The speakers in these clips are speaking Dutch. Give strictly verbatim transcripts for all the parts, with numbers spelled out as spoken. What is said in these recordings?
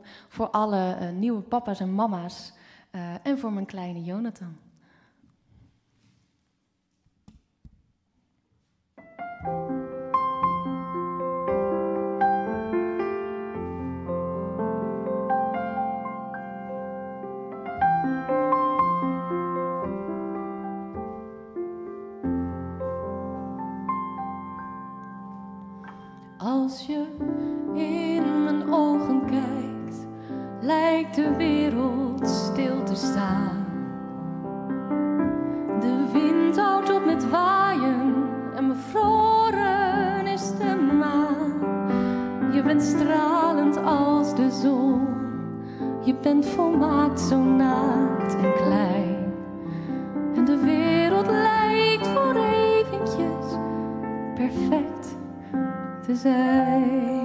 marathon voor alle uh, nieuwe papa's en mama's uh, en voor mijn kleine Jonathan. Als je in mijn ogen kijkt, lijkt de wereld stil te staan. De wind houdt op met waaien en bevroren is de maan. Je bent stralend als de zon, je bent volmaakt zo naakt en klein. En de wereld lijkt voor eventjes perfect te zijn.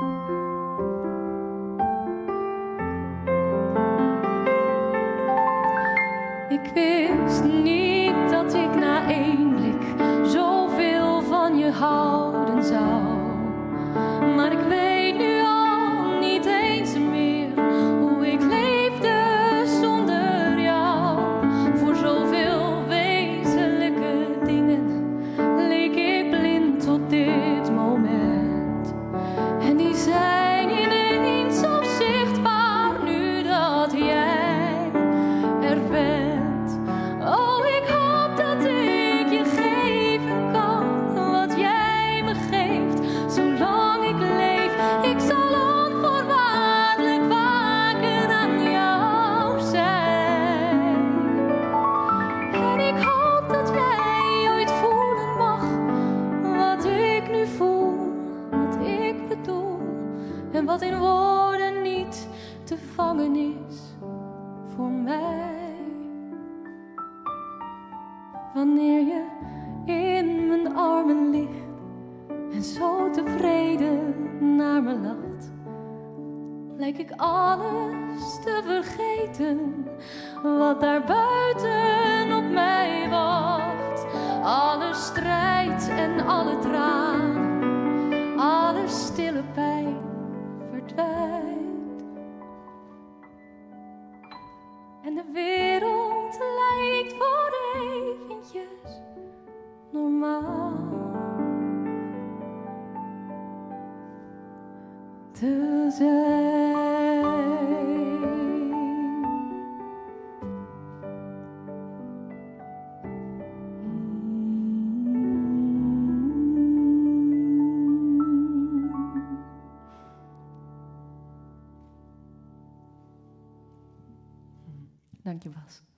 Ik wist niet dat ik na één blik zoveel van je houden zou. Maar ik weet nu al niet eens meer hoe ik leefde zonder jou. Voor zoveel wezenlijke dingen leek ik blind tot dit moment. En die zijn ineens zo zichtbaar nu dat jij er bent. Oh, ik hoop dat ik je geven kan wat jij me geeft, zolang ik leef. Ik zal onvoorwaardelijk waken aan jou zijn. En ik hoop dat jij ooit voelen mag wat ik nu voel, wat ik bedoel, en wat in woorden niet te vangen is voor mij. Wanneer je in mijn armen ligt en zo tevreden naar me lacht, lijk ik alles te vergeten wat daar buiten op mij wacht. Alle strijd en alle tranen, alle stille pijn verdwijnt. En de wereld lijkt voor eventjes normaal te zijn. Dank je, Bas.